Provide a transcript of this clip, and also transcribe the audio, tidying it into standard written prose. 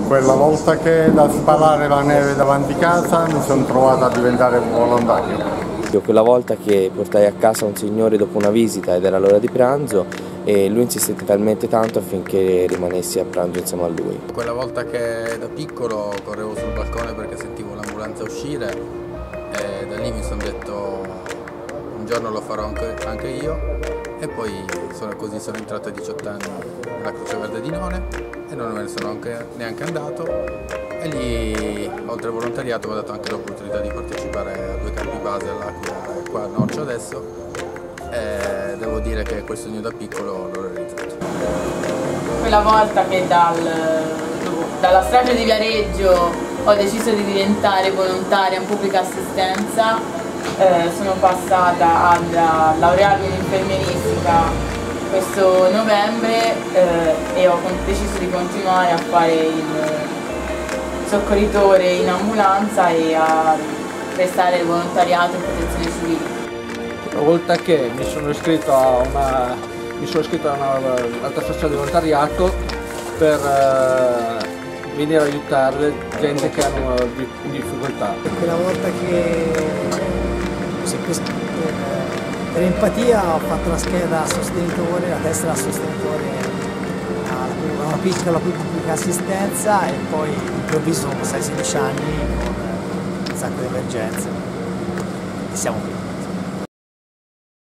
Quella volta che da sparare la neve davanti casa mi sono trovato a diventare volontario. Quella volta che portai a casa un signore dopo una visita ed era l'ora di pranzo e lui insistette talmente tanto affinché rimanessi a pranzo insieme a lui. Quella volta che da piccolo correvo sul balcone perché sentivo l'ambulanza uscire e da lì mi sono detto un giorno lo farò anche io e poi così sono entrato a 18 anni nella Croce Verde di None e non me ne sono neanche andato e lì oltre al volontariato mi ha dato anche l'opportunità di partecipare a 2 campi base all'Aquila e qua a Norcia adesso e devo dire che quel sogno da piccolo l'ho realizzato. Quella volta che dalla strage di Viareggio ho deciso di diventare volontaria in pubblica assistenza, sono passata a laurearmi in infermieristica questo novembre e ho deciso di continuare a fare il soccorritore in ambulanza e a prestare il volontariato in protezione civile. Una volta che mi sono iscritto a un'altra stazione di volontariato per venire a aiutare gente che hanno difficoltà. Quella volta che per empatia ho fatto la scheda sostenitore, la tessera da sostenitore a una piccola pubblica assistenza e poi improvviso sono passati 16 anni con un sacco di emergenze e siamo qui.